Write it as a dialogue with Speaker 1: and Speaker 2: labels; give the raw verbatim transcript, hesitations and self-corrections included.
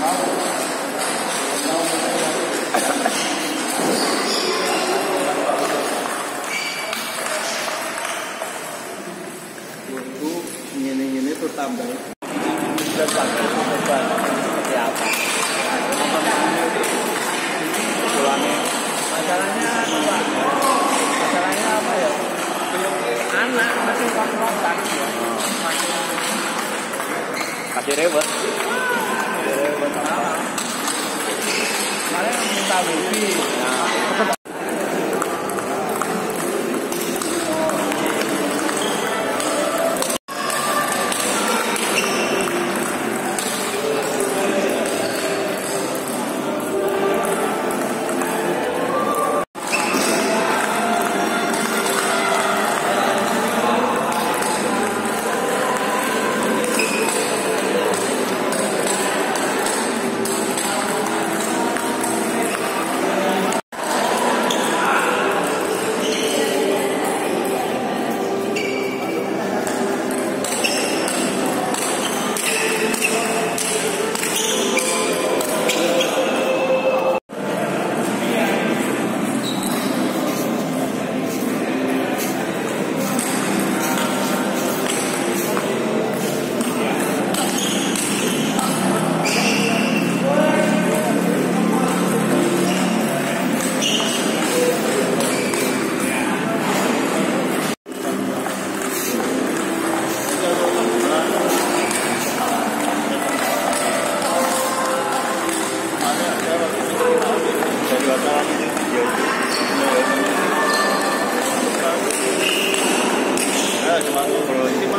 Speaker 1: Ini tuh tambah depan depan seperti apa? Masalahnya apa? Masalahnya apa ya? Anak masih kontrakan, masih ribet, masih ribet apa? Kalian minta wifi. Nah.
Speaker 2: Cuma ngobrol